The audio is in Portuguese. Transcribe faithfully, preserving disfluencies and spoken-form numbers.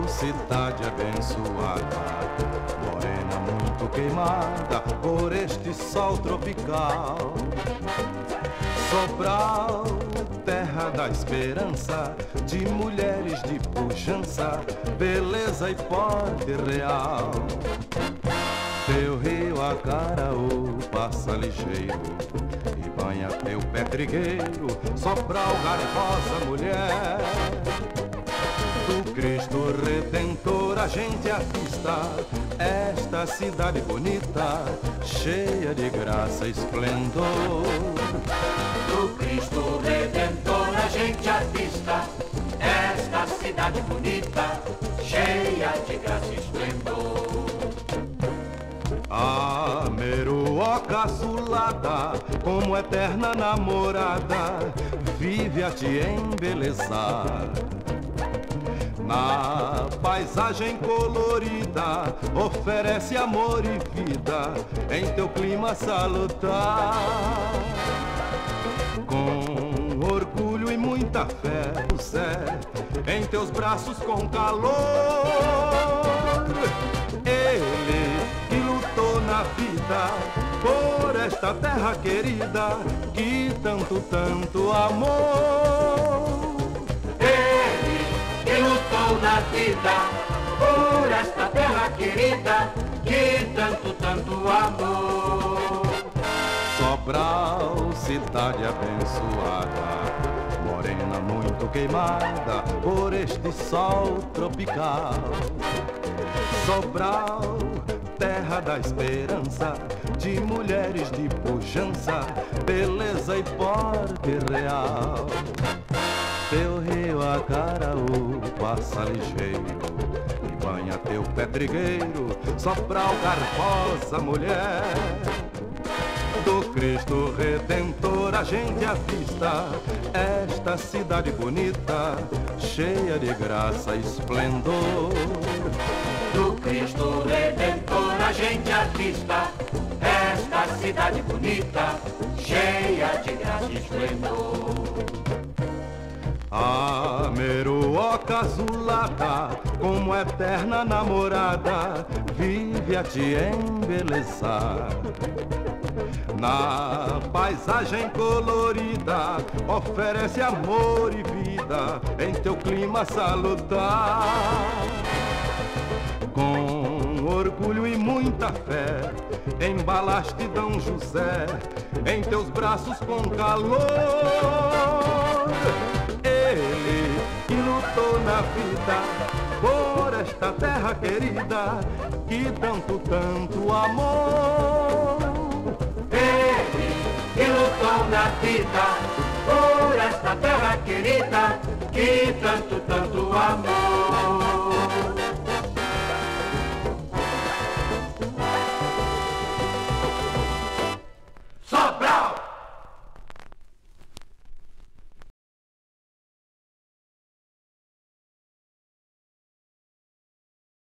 cidade abençoada, morena muito queimada por este sol tropical. Sobral, terra da esperança, de mulheres de pujança, beleza e porte real. Teu rio Acaraú passa ligeiro e banha teu pé trigueiro, Sobral, garbosa mulher. Do Cristo Redentor a gente avista esta cidade bonita, cheia de graça e esplendor. Do Cristo Redentor a gente avista esta cidade bonita, cheia de graça e esplendor. A Meruoca azulada, como eterna namorada, vive a te embelezar. Na paisagem colorida, oferece amor e vida em teu clima salutar. Com orgulho e muita fé, o Zé, em teus braços com calor. Ele que lutou na vida por esta terra querida, que tanto, tanto amou. Que lutou na vida por esta terra querida, que tanto, tanto amou. Sobral, cidade abençoada, morena muito queimada por este sol tropical. Sobral, terra da esperança, de mulheres de pujança, beleza e porte real. Teu rio Acaraú passa ligeiro e banha teu pé trigueiro, Sobral, garbosa mulher. Do Cristo Redentor a gente avista esta cidade bonita, cheia de graça e esplendor. Do Cristo Redentor a gente avista esta cidade bonita, cheia de graça e esplendor. A Meruoca azulada, como eterna namorada, vive a te embelezar. Na paisagem colorida, oferece amor e vida em teu clima salutar. Com orgulho e muita fé, embalaste D. José em teus braços com calor. Ele que lutou na vida por esta terra querida, que tanto, tanto amou. Ele que lutou na vida por esta terra querida, que tanto, tanto amou.